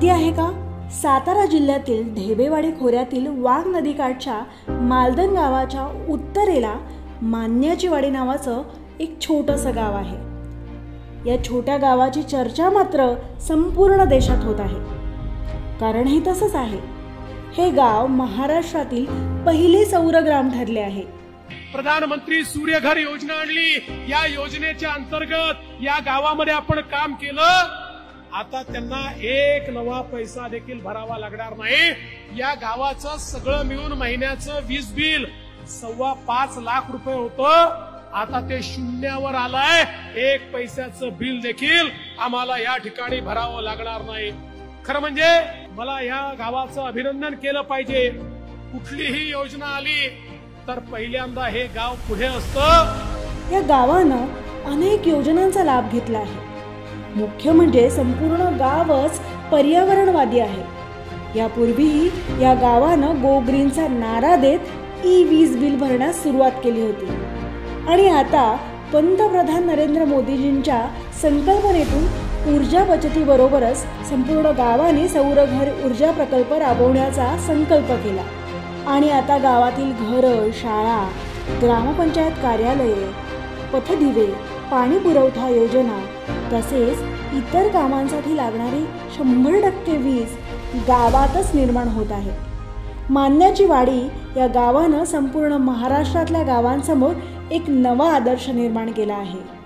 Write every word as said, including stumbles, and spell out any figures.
माहिती आहे का? सातारा जिल्ह्यातील ढेबेवाडी खोऱ्यातील वाघ नदीकाठच्या मालदन गावाच्या उत्तरेला मान्याची वाडी नावाचं एक छोटंसं गाव आहे. या छोट्या गावाची चर्चा मात्र संपूर्ण देशात होत आहे. कारण हे तसंच आहे. हे गाव महाराष्ट्रातील पहिले सौर ग्राम ठरले आहे. प्रधानमंत्री सूर्यघर योजना आणली. या योजनेच्या अंतर्गत या गावामध्ये आपण काम केलं. आता त्यांना एक नवा पैसा देखील भरावा लागणार नाही. या गावाचं सगळं मिळून महिन्याचं वीज बिल सव्वा पाच लाख रुपये होतं. आता ते शून्यावर आलंय. एक पैशाचं बिल देखील आम्हाला या ठिकाणी भरावं लागणार नाही. खरं म्हणजे मला या गावाचं अभिनंदन केलं पाहिजे. कुठलीही योजना आली तर पहिल्यांदा हे गाव पुढे असतं. या गावानं अनेक योजनांचा लाभ घेतला आहे. मुख्य म्हणजे संपूर्ण गावच पर्यावरणवादी आहे. यापूर्वीही या गावानं गो ग्रीनचा नारा देत ई वीज बिल भरण्यास सुरुवात केली होती. आणि आता पंतप्रधान नरेंद्र मोदीजींच्या संकल्पनेतून ऊर्जा बचतीबरोबरच संपूर्ण गावाने सौर घर ऊर्जा प्रकल्प राबवण्याचा संकल्प केला. आणि आता गावातील घरं, शाळा, ग्रामपंचायत कार्यालये, पथदिवे, पाणी पुरवठा योजना तसेच इतर कामांसाठी लागणारी शंभर टक्के वीज गावातच निर्माण होत आहे. मान्याची वाडी या गावानं संपूर्ण महाराष्ट्रातल्या गावांसमोर एक नवा आदर्श निर्माण केला आहे.